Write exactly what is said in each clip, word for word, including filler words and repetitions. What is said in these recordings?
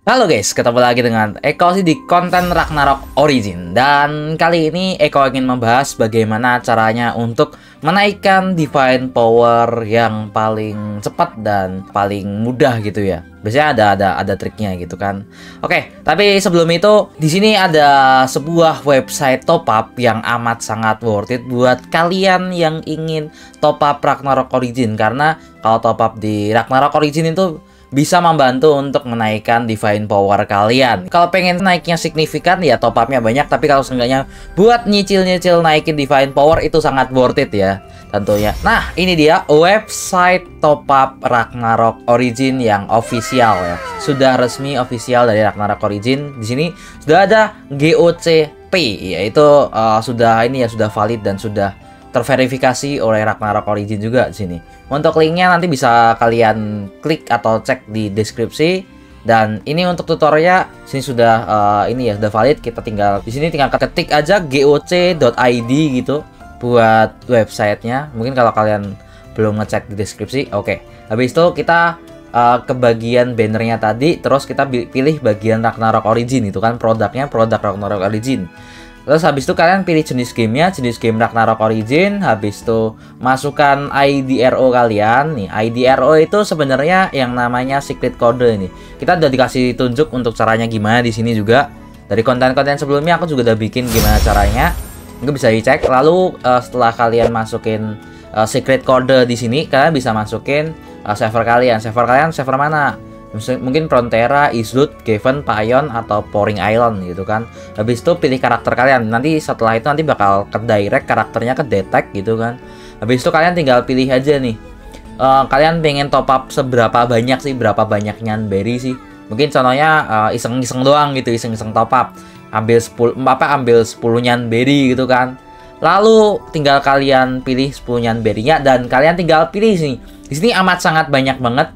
Halo guys, ketemu lagi dengan Eko sih di konten Ragnarok Origin. Dan kali ini Eko ingin membahas bagaimana caranya untuk menaikkan Divine Power yang paling cepat dan paling mudah gitu ya. Biasanya ada ada ada triknya gitu kan. Oke, tapi sebelum itu di sini ada sebuah website top up yang amat sangat worth it buat kalian yang ingin top up Ragnarok Origin, karena kalau top up di Ragnarok Origin itu bisa membantu untuk menaikkan Divine Power kalian. Kalau pengen naiknya signifikan ya top upnya banyak, tapi kalau seenggaknya buat nyicil-nyicil naikin Divine Power itu sangat worth it ya tentunya. Nah, ini dia website top up Ragnarok Origin yang official ya. Sudah resmi official dari Ragnarok Origin. Di sini sudah ada G O C P, yaitu uh, sudah ini ya, sudah valid dan sudah terverifikasi oleh Ragnarok Origin juga di sini. Untuk linknya nanti bisa kalian klik atau cek di deskripsi. Dan ini untuk tutorialnya sini sudah uh, ini ya sudah valid. Kita tinggal di sini tinggal ketik aja G O C dot I D gitu buat websitenya. Mungkin kalau kalian belum ngecek di deskripsi. Oke, habis itu kita uh, ke bagian bannernya tadi, terus kita pilih bagian Ragnarok Origin itu kan produknya, produk Ragnarok Origin. Terus habis itu kalian pilih jenis gamenya, jenis game Ragnarok Origin. Habis itu masukkan I D R O kalian. Nih, I D R O itu sebenarnya yang namanya secret code ini. Kita udah dikasih tunjuk untuk caranya gimana di sini juga. Dari konten-konten sebelumnya aku juga udah bikin gimana caranya. Mungkin bisa dicek. Lalu uh, setelah kalian masukin uh, secret code di sini, kalian bisa masukin uh, server kalian. Server kalian server mana? Mungkin Frontera, Islud, Gaven, Payon, atau Pouring Island gitu kan. Habis itu pilih karakter kalian. Nanti setelah itu nanti bakal ke direct karakternya ke detect gitu kan. Habis itu kalian tinggal pilih aja nih. Uh, kalian pengen top up seberapa banyak sih, berapa banyak Nyanberry sih. Mungkin contohnya iseng-iseng uh, doang gitu, iseng-iseng top up. Ambil sepuluh apa ambil sepuluh Nyanberry gitu kan. Lalu tinggal kalian pilih sepuluh Nyanberry-nya dan kalian tinggal pilih sih. Di sini amat sangat banyak banget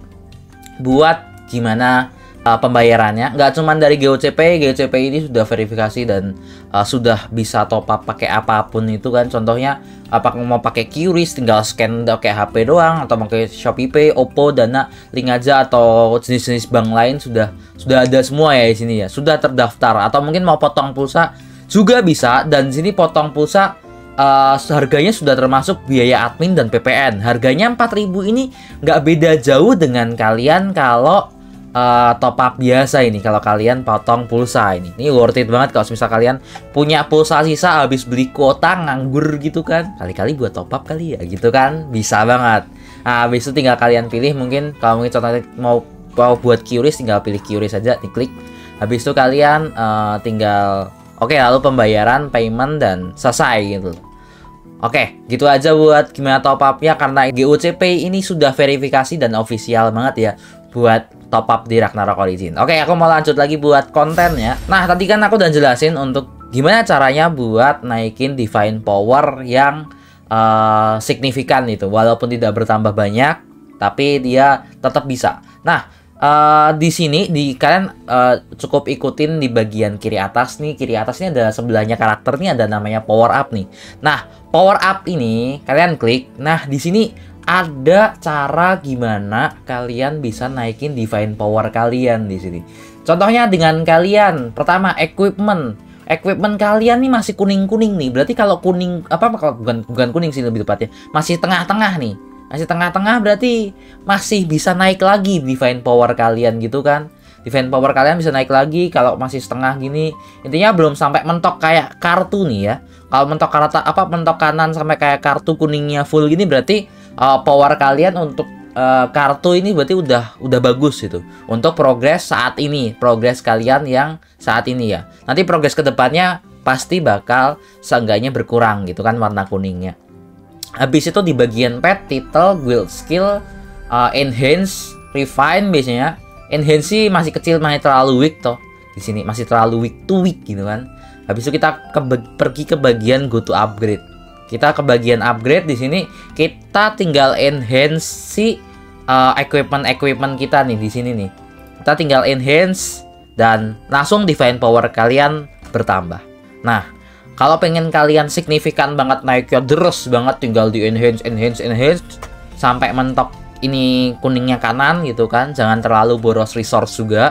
buat gimana uh, pembayarannya. Nggak cuma dari G O C P, G O C P ini sudah verifikasi dan uh, sudah bisa top up pakai apapun itu kan. Contohnya apa mau pakai Q R I S tinggal scan pakai H P doang, atau pakai Shopee Pay, Oppo, Dana, Link aja, atau jenis-jenis bank lain sudah sudah ada semua ya di sini ya. Sudah terdaftar. Atau mungkin mau potong pulsa juga bisa, dan di sini potong pulsa Uh, harganya sudah termasuk biaya admin dan P P N. Harganya empat ribu ini nggak beda jauh dengan kalian kalau uh, top up biasa ini. Kalau kalian potong pulsa ini, ini worth it banget. Kalau misal kalian punya pulsa sisa habis beli kuota nganggur gitu kan, kali-kali buat top up kali ya gitu kan, bisa banget. Nah, habis itu tinggal kalian pilih, mungkin kalau mungkin contohnya mau mau buat Q R I S, tinggal pilih Q R I S saja, diklik. Habis itu kalian uh, tinggal oke, lalu pembayaran, payment, dan selesai gitu. Oke, gitu aja buat gimana top up-nya, karena G O C P ini sudah verifikasi dan official banget ya buat top up di Ragnarok Origin. Oke, aku mau lanjut lagi buat kontennya. Nah, tadi kan aku udah jelasin untuk gimana caranya buat naikin Divine Power yang uh, signifikan itu. Walaupun tidak bertambah banyak, tapi dia tetap bisa. Nah, Uh, di sini di kalian uh, cukup ikutin di bagian kiri atas nih. Kiri atas ini ada sebelahnya karakter nih, ada namanya power up nih. Nah, power up ini kalian klik. Nah, di sini ada cara gimana kalian bisa naikin Divine Power kalian di sini. Contohnya dengan kalian pertama equipment. Equipment kalian nih masih kuning-kuning nih. Berarti kalau kuning apa kalau bukan bukan kuning sih lebih tepatnya. Masih tengah-tengah nih. Masih tengah-tengah berarti masih bisa naik lagi Divine Power kalian gitu kan. Divine Power kalian bisa naik lagi. Kalau masih setengah gini, intinya belum sampai mentok kayak kartu nih ya. Kalau mentok kartu apa mentok kanan sampai kayak kartu kuningnya full gini, berarti uh, power kalian untuk uh, kartu ini berarti udah udah bagus gitu. Untuk progres saat ini, progres kalian yang saat ini ya. Nanti progres kedepannya pasti bakal seenggaknya berkurang gitu kan warna kuningnya. Habis itu di bagian pet, title, guild skill, uh, enhance, refine biasanya. Enhance sih masih kecil, masih terlalu weak toh. Di sini masih terlalu weak to weak gitu kan. Habis itu kita ke pergi ke bagian go to upgrade. Kita ke bagian upgrade di sini kita tinggal enhance si uh, equipment equipment kita nih di sini nih. Kita tinggal enhance dan langsung Divine Power kalian bertambah. Nah, kalau pengen kalian signifikan banget naiknya deres banget, tinggal di enhance, enhance, enhance sampai mentok ini kuningnya kanan gitu kan. Jangan terlalu boros resource juga.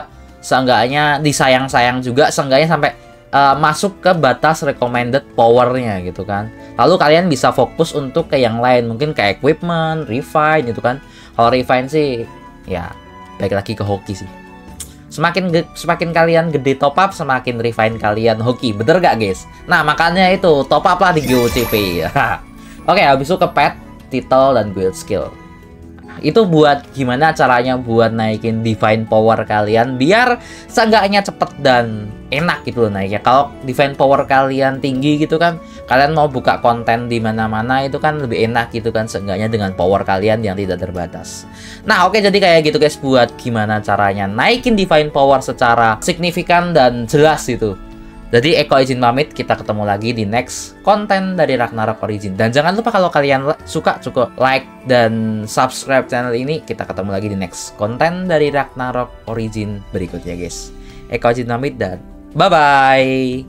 seenggaknya disayang-sayang juga, seenggaknya sampai uh, masuk ke batas recommended powernya gitu kan. Lalu kalian bisa fokus untuk ke yang lain, mungkin ke equipment, refine gitu kan. Kalau refine sih ya baik lagi ke hoki sih. Semakin semakin kalian gede top up, semakin refine kalian hoki, bener gak guys? Nah makanya itu top up lah di G O C P. Oke, habis itu ke pet, title, dan guild skill. Itu buat gimana caranya buat naikin divine power kalian biar seenggaknya cepet dan enak gitu loh naiknya. Kalau divine power kalian tinggi gitu kan, kalian mau buka konten di mana-mana itu kan lebih enak gitu kan, seenggaknya dengan power kalian yang tidak terbatas. Nah oke, jadi kayak gitu guys buat gimana caranya naikin divine power secara signifikan dan jelas itu. Jadi Eko izin pamit, kita ketemu lagi di next konten dari Ragnarok Origin. Dan jangan lupa kalau kalian suka cukup like dan subscribe channel ini. Kita ketemu lagi di next konten dari Ragnarok Origin berikutnya guys. Eko izin pamit dan bye-bye.